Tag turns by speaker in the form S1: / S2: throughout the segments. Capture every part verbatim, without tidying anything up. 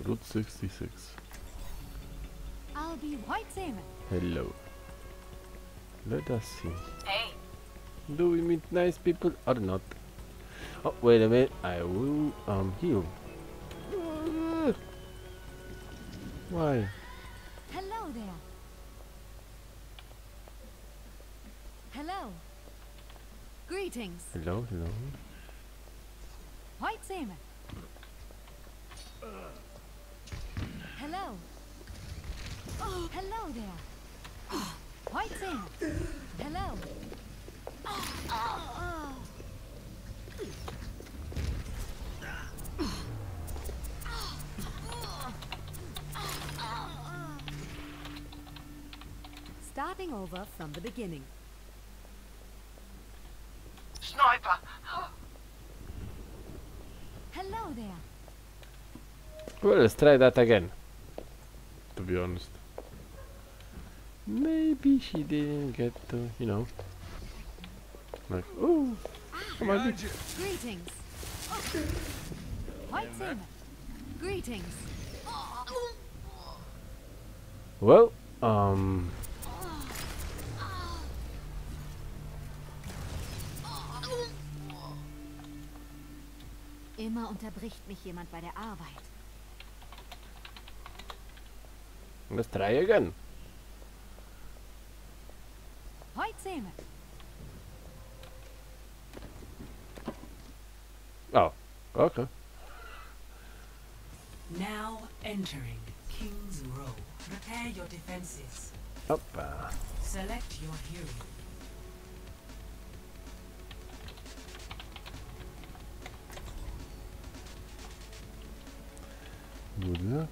S1: Route sixty-six.
S2: I'll be white salmon.
S1: Hello. Let us see.
S3: Hey.
S1: Do we meet nice people or not? Oh, wait a minute. I will um heal. Uh, why?
S2: Hello there. Hello. Greetings.
S1: Hello, hello.
S2: White salmon. Hello. Oh, hello there. White salmon. Hello. Oh. Starting over from the beginning.
S3: Sniper.
S2: Hello there.
S1: Well, let's try that again. To be honest. Maybe she didn't get to, you know. Like, oh, come on.
S2: Greetings. White salmon. Greetings.
S1: Well, um.
S2: Immer unterbricht mich jemand bei der Arbeit.
S1: Let's try again.
S2: White salmon.
S1: Oh, okay.
S4: Now entering King's Row. Prepare your defenses.
S1: Hoppa.
S4: Select your hero.
S1: Good luck.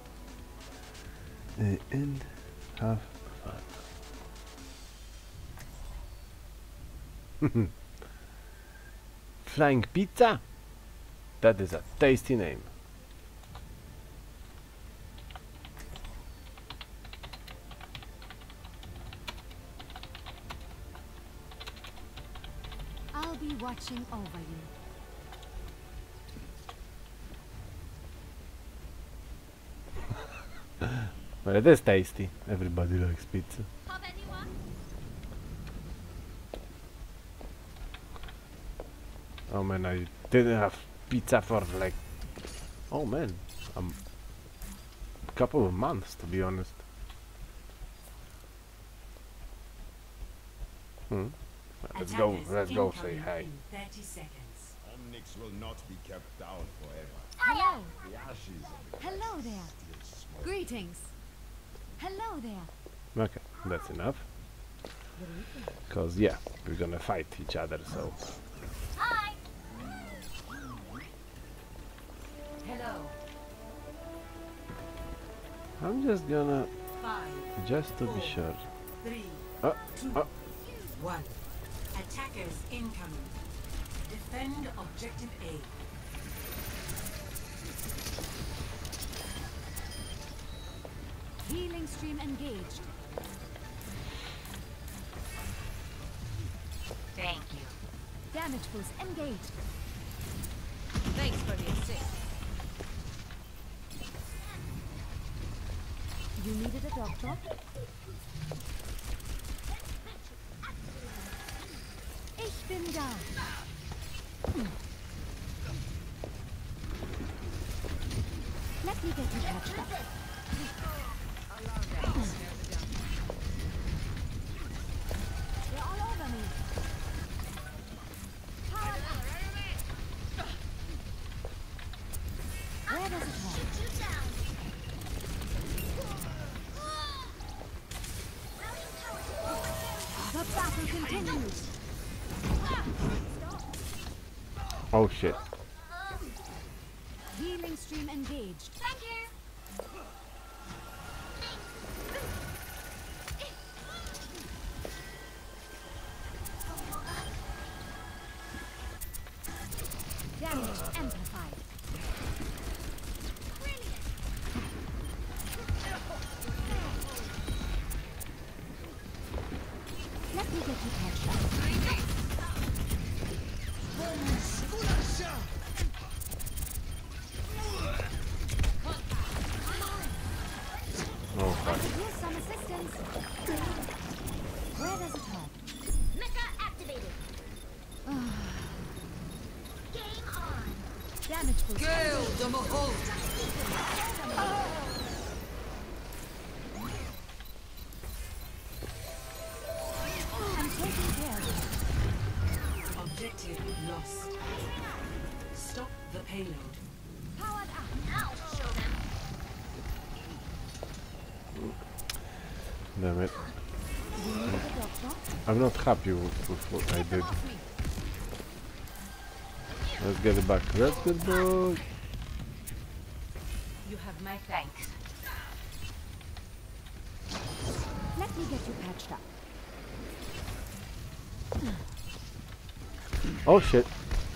S1: Uh, and have fun. Flying pizza? That is a tasty name.
S2: I'll be watching over you.
S1: Well, it is tasty. Everybody likes pizza.
S2: Have anyone?
S1: Oh man, I didn't have pizza for like, oh man, um, a couple of months to be honest. Hmm. Let's go.
S4: Attackers
S1: Let's go. Say
S4: incoming
S1: hi.
S4: in thirty seconds.
S5: Omnix will not be kept down forever.
S2: Hello.
S5: The ashes of the
S2: Hello
S5: Pwiest
S2: there.
S5: still smoke.
S2: Greetings. Hello there.
S1: Okay, that's enough. Cause yeah, we're gonna fight each other. So
S2: Hi.
S4: Hello.
S1: I'm just gonna,
S4: Five,
S1: just to be sure.
S4: three,
S1: Uh,
S4: two,
S1: uh.
S4: one. Attackers incoming. Defend objective A.
S2: Healing stream engaged.
S3: Thank you.
S2: Damage boost engaged.
S3: Thanks for the assist.
S2: You needed a doctor? Ich bin da. Let me get you patched up. They're all over me. Where does it hurt? The battle continues.
S1: Oh shit.
S2: Healing stream engaged. Thank you. Damage amplified. Let me get you patched up.
S4: Gale the Mahol.
S2: I'm taking care of it.
S4: Objective lost. Stop the payload.
S2: Powered up. Now show them.
S1: Damn it.
S2: You need a doctor?
S1: I'm not happy with, with what I did. Let's get it back. Let's get it back.
S3: You have my thanks.
S2: Let me get you patched up.
S1: Oh shit.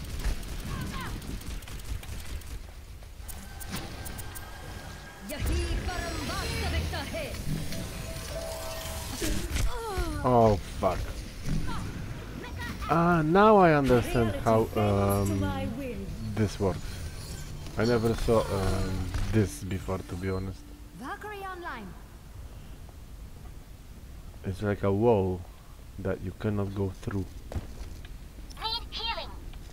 S1: Oh fuck. Ah, now I understand how um, this works. I never saw um, this before, to be honest.
S2: Valkyrie online.
S1: It's like a wall that you cannot go through.
S2: Need healing.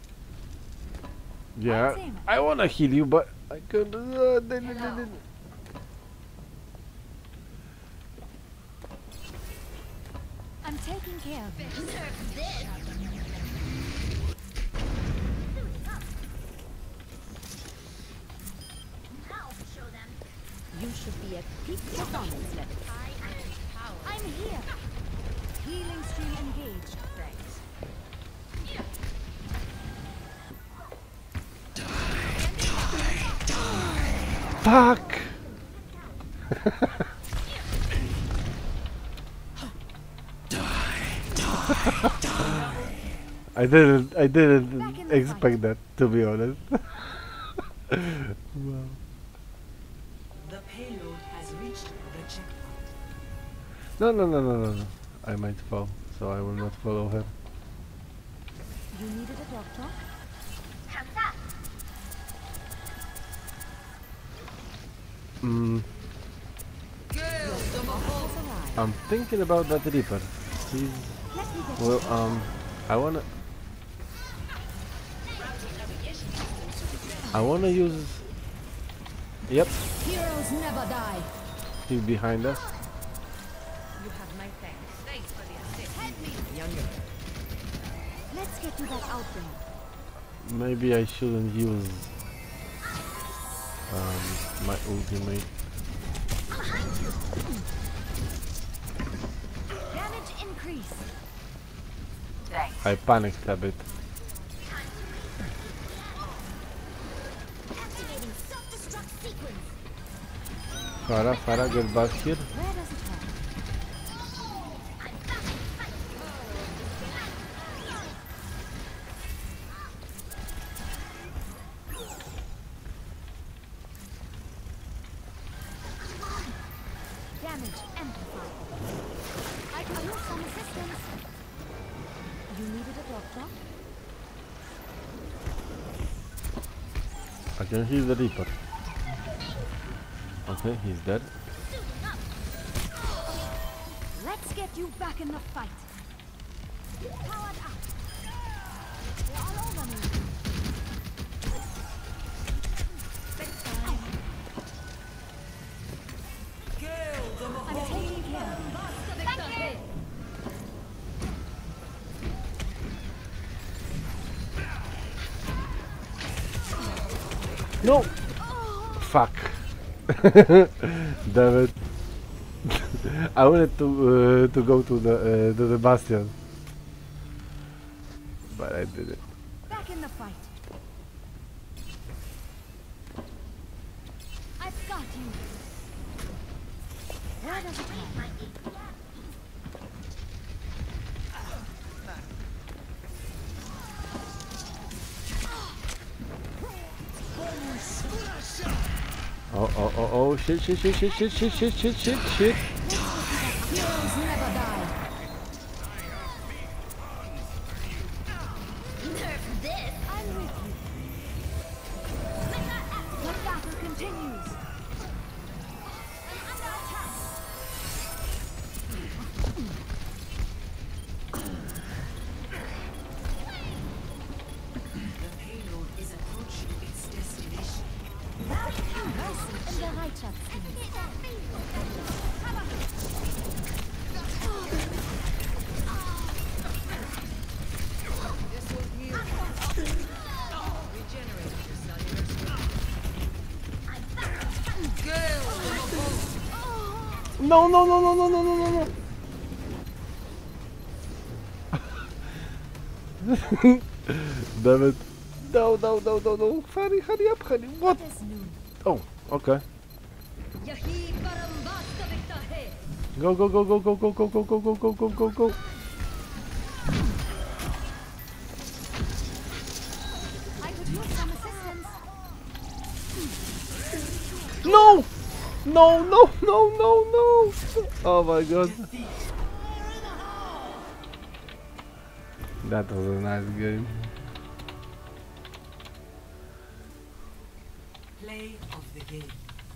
S1: Yeah, I wanna heal you, but I can't. Uh, d- d- d- d-
S2: I'm taking care of it. You should be at peak performance level. I'm here. Healing stream engaged. Thanks.
S1: Fuck! I didn't. I didn't expect that, to be honest. Wow.
S4: The payload has reached the checkpoint.
S1: No, no, no, no, no, no. I might fall, so I will not follow her.
S2: You needed a doctor?
S1: Mm, I'm thinking about that Reaper. He's well. Um, I wanna. I wanna use. Yep,
S2: Heroes never die.
S1: he's behind us.
S3: You have my thanks. Thanks for the assist.
S2: Help me. Let's get you back out there.
S1: Maybe I shouldn't use um, my ultimate.
S2: Damage increase.
S3: Thanks.
S1: I panicked a bit.
S2: Activating self-destruct sequence.
S1: Farah, Farah, get back here.
S2: Where does it hurt? Damage amplified. I can use some assistance. You needed a doctor?
S1: I can heal the Reaper. Okay, he's dead.
S2: Let's get you back in the fight. Powered up. They're all over me.
S4: Gale the
S2: I'm
S4: Mahol.
S2: taking care of you. Thank you.
S1: No! Fuck. Damn it. I wanted to uh, to go to the uh, to the bastion, but I didn't.
S2: Back in the fight. I've got you. Where does it hurt?
S1: Oh oh oh oh shit shit shit shit shit shit shit shit shit shit.
S2: Heroes never die. Nerf this. I'm with you. The battle continues. I'm under attack.
S4: The payload is approaching its destination.
S2: im Bereitschaftsdienst.
S3: This will heal you. Regenerate your cellular strength. Gale!
S1: No, no, no, no, no, no, no, no, no. Damn it. No, no, no, no, no. Hurry, hurry up, hurry. What?
S2: It is noon.
S1: Oh, okay. Go, go, go, go, go, go, go, go, go, go, go, go, go, go.
S2: I could use some assistance.
S1: No! No, no, no, no, no! Oh my god. That was a nice game.
S4: Play of the game.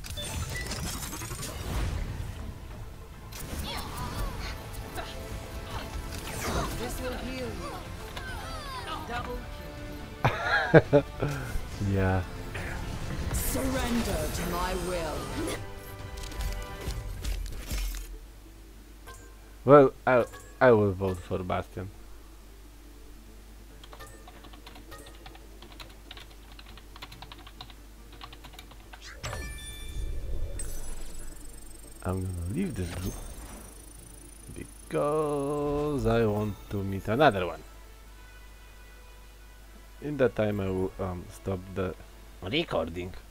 S3: This will heal you. Double kill.
S1: Yeah.
S3: Surrender to my will.
S1: Well, I I will vote for Bastion. I'm gonna leave this group because I want to meet another one. In that time I will um, stop the recording.